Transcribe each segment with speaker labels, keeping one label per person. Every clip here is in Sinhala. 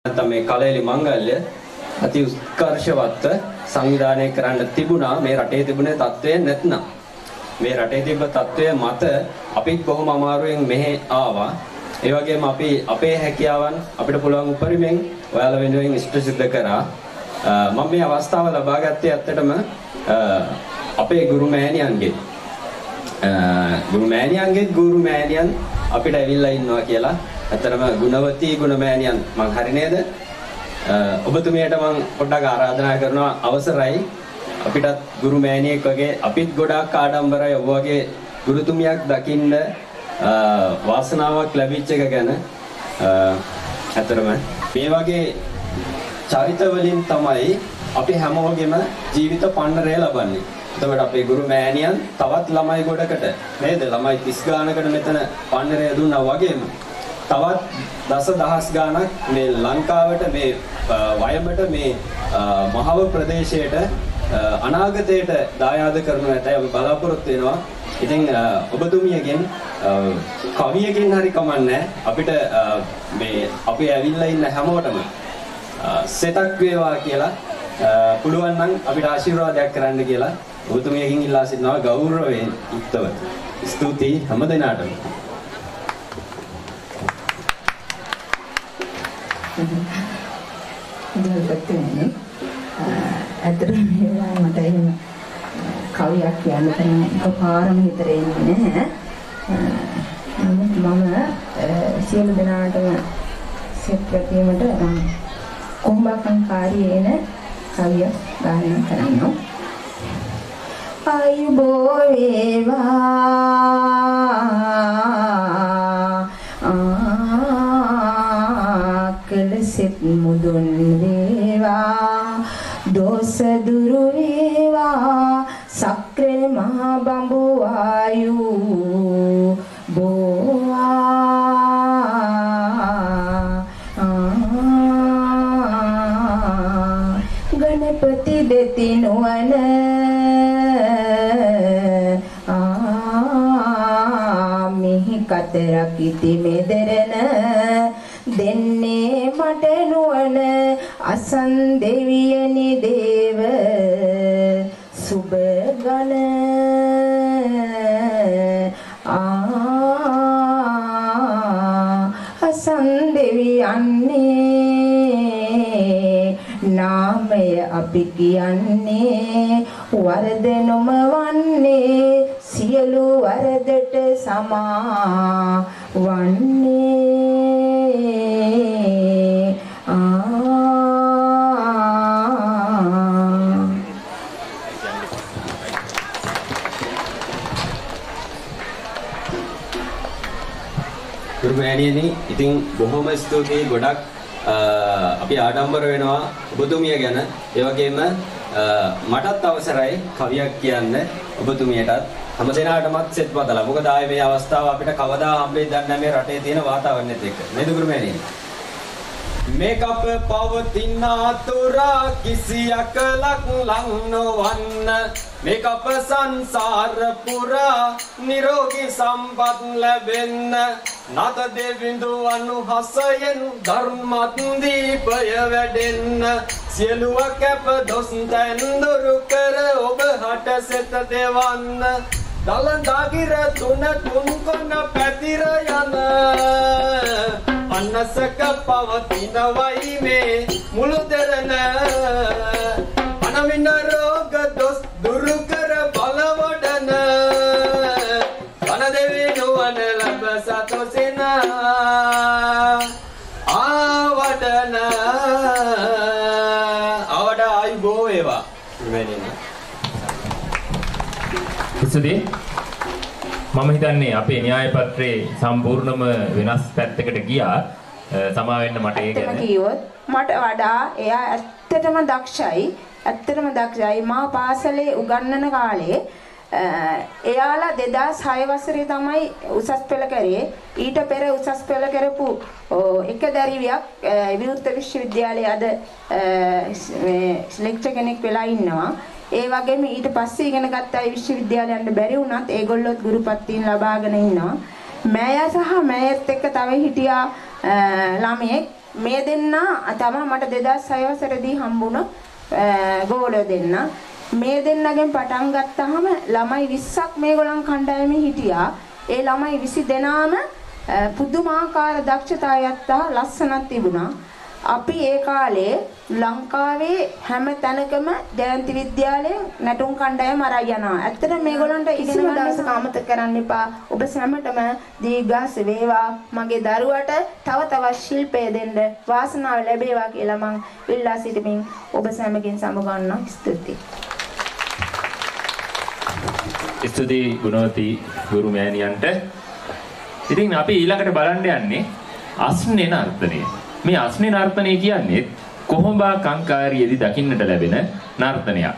Speaker 1: නැත්නම් මේ කලඑළ මංගල්‍ය අති උත්කර්ෂවත් සංවිධානය කරන්න තිබුණා මේ රටේ තිබුණේ තත්ත්වය නැත්නම් මේ රටේ තිබ්බ තත්ත්වය මත අපිත් බොහොම අමාරුවෙන් මෙහෙ ආවා. ඒ වගේම අපි අපේ හැකියාවන් අපිට පුළුවන් උපරිමෙන් ඔයාලා වෙනුවෙන් ඉෂ්ට සිද්ධ කරා. මම මේ අවස්ථාව ලබා ගත්තේ ඇත්තටම අපේ ගුරු මෑණියන් අපිට ඇවිල්ලා ඉන්නවා කියලා. ඇත්තටම ගුණවතී ගුණ මෑණියන් මං හරි නේද? ඔබතුමියට මං පොඩ්ඩක් ආරාධනා කරනවා අවසරයි අපිටත් ගුරු මෑණියෙක් වගේ අපිත් ගොඩාක් ආඩම්බරයි ඔබ වගේ ගුරුතුමියක් දකින්න වාසනාවක් ලැබිච්ච එක ගැන. ඇත්තටම මේ වගේ චරිත වලින් තමයි අපි හැමෝගෙම ජීවිත පන්නරය ලබන්නේ. එතකොට අපේ ගුරු මෑණියන් තවත් ළමයි ගොඩකට නේද? ළමයි 30 ගානකට මෙතන පන්නරය දුන්නා වගේම තවත් දසදහස් ගානක් මේ ලංකාවට මේ වයඹට මේ මහව ප්‍රදේශයට අනාගතයට දායාද කරනු ඇතයි අපි බලාපොරොත්තු වෙනවා. ඉතින් ඔබතුමියගෙන් කවියකින් හරි කමන්නේ අපිට මේ අපි ඇවිල්ලා ඉන්න හැමෝටම සෙතක් වේවා කියලා පුළුවන් නම් අපිට ආශිර්වාදයක් කරන්න කියලා ඔබතුමියකින් ඉල්ලා සිටිනවා ගෞරවයෙන් යුක්තව. ස්තුතියි හැමදෙනාටම.
Speaker 2: දෙවත්නේ අතරම මට එහෙම කවියක් කියන්න තන එකපාරම හිතේ එන්නේ නැහැ. මම සියලු දෙනාටම සෙත් ප්‍රතිමට කොම්බකංකාරියේන කවිය ගායනා කරනවා. ආයුබෝ වේවා කලසෙත් මුදුන් වේවා දෝස දුරු වේවා සක්‍ර මහ බඹු ආයු බෝවා ගණපති දෙති නොවන මිහි කතරක් ඉති මෙදරන දෙන්නේ මට නුවණ අසන් දෙවියනි දේව සුබ ගණ අසන් දෙවියන්නේ නාමය අපි කියන්නේ වරද නොමවන්නේ සියලු වරදට සමා වන්නේ
Speaker 1: ගුරුමෑණියනි ඉතින් බොහොම ස්තුතියි ගොඩක් අපි ආඩම්බර වෙනවා ඔබතුමිය ගැන. ඒ වගේම මටත් අවසරයි කවියක් කියන්න ඔබතුමියටත් හැම දිනාටමත් සෙත් බදලා. මොකද ආයේ මේ අවස්ථාව අපිට කවදා හම්බෙයිද දන්නේ නැහැ මේ රටේ තියෙන වාතාවරණයත් එක්ක. නේද ගුරුමෑණියනි? මේක අප පවතින අතුරා කිසියක ලක් ලං නොවන්න මේක අප සංසාර පුරා නිරෝගී සම්පත් ලැබෙන්න නත දෙවිඳු අනුහසයෙන් ධර්මත් දීපය වැඩෙන්න සියලුව කැප දොස් තැන් දුරු කර ඔබ හට සෙත දෙවන්න දලඳාගිර තුන තුන් කොන පැතිර යන අන්නසක පවතිනවයි මේ මුළු දෙරණ අනවින රෝග දොස් දුරු කර බලවඩන වන දෙවි නුවණ ලැබ සතුසින ආවඩන අවඩ ආයුබෝ වේවා මෙන්නේ
Speaker 3: ඉස්සදී මම හිතන්නේ අපේ න්‍යාය පත්‍රයේ සම්පූර්ණම වෙනස් පැත්තකට ගියා. සමා වෙන්න මට ඒ ගැන
Speaker 2: කිව්වොත් මට වඩා එයා ඇත්තටම දක්ෂයි. මා පාසලේ උගන්වන කාලේ එයාලා 2006 වසරේ තමයි උසස් පෙළ කරේ. ඊට පෙර උසස් පෙළ කරපු එක දැරිවියක් විවෘත විශ්වවිද්‍යාලයේ අද ලෙක්චර් කෙනෙක් වෙලා ඉන්නවා. ඒ වගේම ඊට පස්සේ ඉගෙන ගත්ත අය විශ්වවිද්‍යාලයන්ට බැරි වුණත් ඒගොල්ලොත් ගුරුපත්වීන් ලබාගෙන ඉන්නවා. මෑයා සහ මෑයත් එක්ක තව හිටියා ළමයෙක් මේ දෙන්න තමයි මට 2006 වසරේදී හම්බුණ ගෝලය දෙන්න. මේ දෙන්නගෙන් පටන් ගත්තාම ළමයි 20ක් මේගොල්ලන් කණ්ඩායමේ හිටියා. ඒ ළමයි 20 දෙනාම පුදුමාකාර දක්ෂතාවයක් ලස්සනක් තිබුණා. අපි ඒ කාලේ ලංකාවේ හැම තැනකම ජයන්ති විද්‍යාලයෙන් නැටුම් කණ්ඩායම අරන් යනවා. ඇත්තටම මේගොල්ලන්ට ඉගෙන ගන්න දවසක අමතක කරන්න එපා. ඔබ සැමටම දීර්ඝාස වේවා. මගේ දරුවට තව තවත් ශිල්පය දෙන්න වාසනාව ලැබේවා කියලා මම ඉල්ලා සිටිමින් ඔබ සැමකින් සමුගන්නවා. ස්තුතියි.
Speaker 3: ස්තුතියි ගුණවති ගුරු මෑණියන්ට. ඉතින් අපි ඊළඟට බලන්න යන්නේ අස්නේ නර්තනය. මේ අස්නේ නර්තනය කියන්නේ කොහොඹා කංකාරියේදී දකින්නට ලැබෙන නර්තනයක්.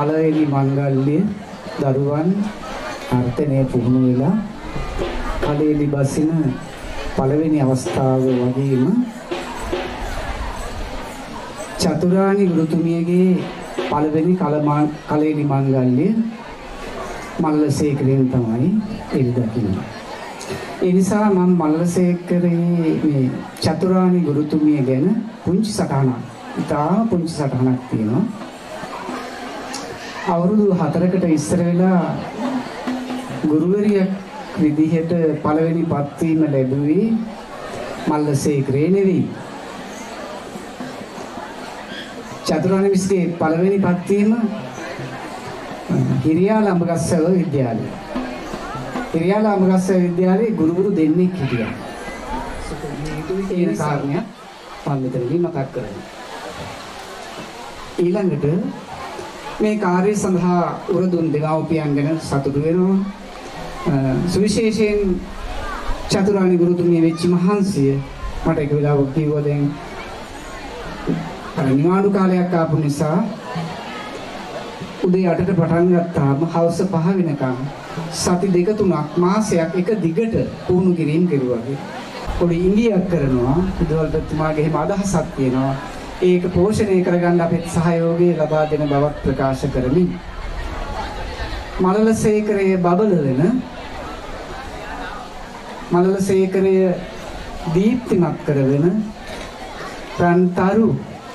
Speaker 4: කලඑළි මංගල්‍ය දරුවන් අර්ථනය පුහුණු වෙලා කලඑළි බසින පළවෙනි අවස්ථාව වගේම චතුරාණි ගුරුතුමියගේ පළවෙනි කලඑළි මංගල්‍ය මලලසේකරෙන් තමයි එළිදකින්නේ. ඒ නිසා මම මලලසේකරේ මේ චතුරාණි ගුරුතුමිය ගැන පුංචි සටහනක්, ඉතාම පුංචි සටහනක් තියෙනවා. අවුරුදු 4කට ඉස්සර වෙලා ගුරුවරියක් විදිහට පළවෙනි පත්වීම ලැබුවේ මලලසේකරේ නෙවෙයි. චතුරාණි මිස්ගේ පළවෙනි පත්වීම හිරියාල අඹගස්සව විද්‍යාලය. හිරියාල අඹගස්සව විද්‍යාලයේ ගුරුවරු දෙන්නෙක් හිටියා. ඒ කාරණයක් මම මෙතනදී මතක් කරනවා. ඊළඟට මේ කාර්යය සඳහා උරදුන් දෙමව්පියන් ගැන සතුටු වෙනවා. සුවිශේෂයෙන් චතුරාණි ගුරුතුමිය වෙච්ච මහන්සිය මට එක වෙලාවක කිව්වා දැන් අර නිවාඩු කාලයක් ආපු නිසා උදේ 8ට පටන් ගත්තාම හවස 5 වෙනකම් සති 2-3ක් මාසයක් එක දිගට පුහුණු කිරීම කෙරුවා. පොඩි ඉංගියක් කරනවා. විදුහල්පතිතුමාගේ එහෙම අදහසක් තියෙනවා. ඒක පෝෂණය කරගන්න අපිට සහයෝගය ලබා දෙන බවක් ප්‍රකාශ කරමින් මලලසේකරයේ බබලන මලලසේකරය දීප්තිමත් කරගෙන රන්තරු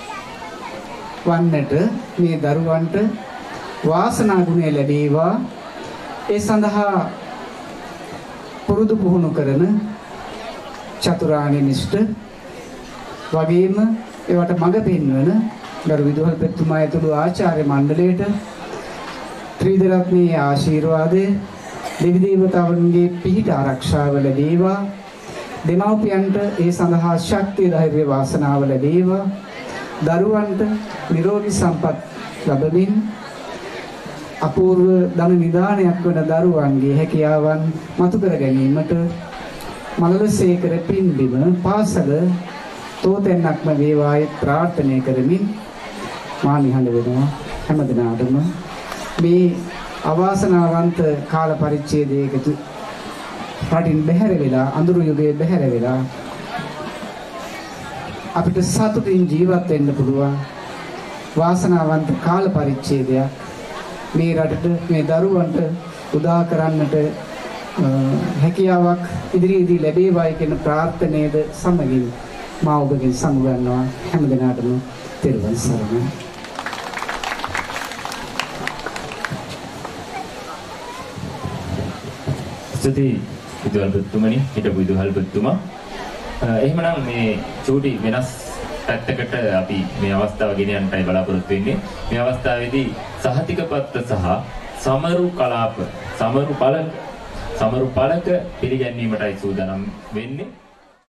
Speaker 4: වන්නට මේ දරුවන්ට වාසනා ගුණය ලැබේවා. ඒ සඳහා පුරුදු පුහුණු කරන චතුරාණි මිස්ට වගේම ඒවට මඟ පෙන්වන ගරු විදුහල්පතිතුමා ඇතුළු ආචාර්ය මණ්ඩලයට ත්‍රිවිධ රත්නයේ ආශිර්වාදය, දෙවි දේවතාවුන්ගේ පිහිට ආරක්ෂාව ලැබේවා. දෙමව්පියන්ට ඒ සඳහා ශක්තිය, ධෛර්ය, වාසනාව ලැබේවා. දරුවන්ට නිරෝගී සම්පත් ලැබෙමින් අපූර්ව ධන නිදානයක් වන දරුවන්ගේ හැකියාවන් මතු කර ගැනීමට මලලසේකර පින්බිම පාසල තෝතැන්නක්ම වේවායි ප්‍රාර්ථනා කරමින් මා නිහඬ වෙනවා. හැමදිනාටම මේ අවාසනාවන්ත කාල පරිච්ඡේදයකට රටින් බැහැර වෙලා, අඳුරු යුගයේ බැහැර වෙලා අපිට සතුටින් ජීවත් වෙන්න පුළුවන් වාසනාවන්ත කාල පරිච්ඡේදයක් මේ රටට, මේ දරුවන්ට උදා කරන්නට හැකියාවක් ඉදිරියේදී ලැබේවායි කියන ප්‍රාර්ථනාවද සමගින් මා ඔබගෙන් සමුගන්නවා. හැමදෙනාටම තෙරුවන් සරණයි.
Speaker 3: ස්තුතියි විදුහල්පතිතුමනි, හිටපු විදුහල්පතිතුමා. එහෙමනම් මේ චූටි වෙනස් පැත්තකට අපි මේ අවස්ථාව ගෙන යන්නයි බලාපොරොත්තු වෙන්නේ. මේ අවස්ථාවේදී සහතිකපත්ත සහ සමරු කලාප, සමරු පළක පිළිගැන්වීමටයි සූදානම් වෙන්නේ.